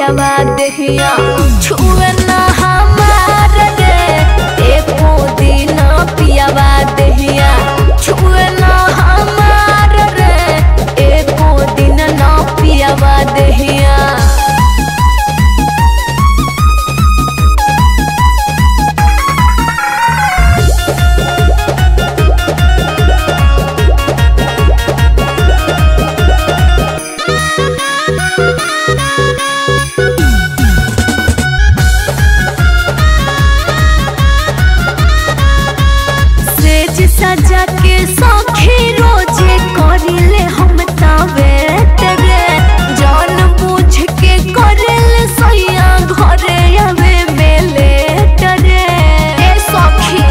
पियावा देहिया छुए ना हमार रे एको दिन पियावा देहिया छुए ना हमार रे एको दिन ना पियावा देहिया। सजा के सखी रोजे करिले हम तावेट रे जान बुझ के करिले सैया घरे आवे बेलेट रे ए सखी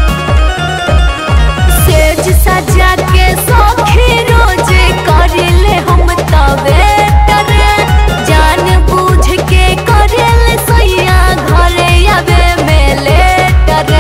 सेज सजा के सखी रोजे करिले हम तावेट रे जान बुझ के करिले सैया घरे आवे बेलेट रे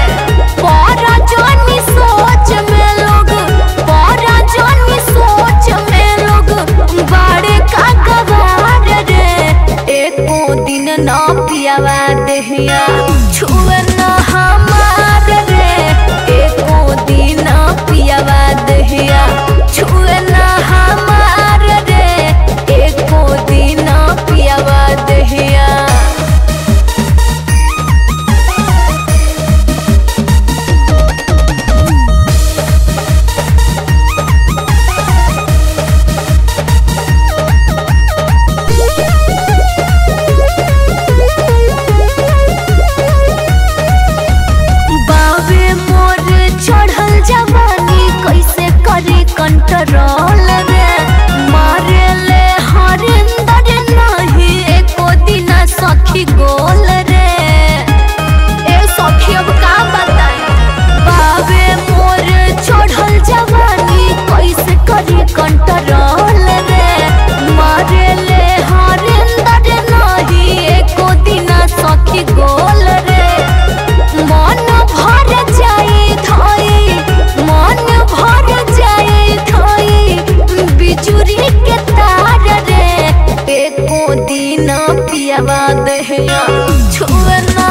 ना पियावा देहिया छुए ना हमार रे एको दिन पियावा देहिया छुए ना हमार रे एको दिन पियावा देहिया। जवानी कैसे करी कंट्रोल रे मारे ले हरिंदर नहीं एको दिन सखी गोल रे ए सखी अब का बताए बाबे मोर चढ़ल जवानी कैसे करी कंट्रोल रे मारे ले हरिंदर नहीं एको दिन सखी गोल रे मन भर जाई धई मन भर जाए थई बिजुरी के तार रे एको दिन पियावा देहिया छुए ना